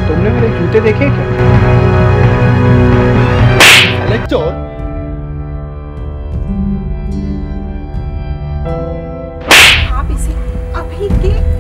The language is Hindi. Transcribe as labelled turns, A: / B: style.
A: तुमने मेरे जूते देखे क्या? साले चोर!
B: आप इसे अभी के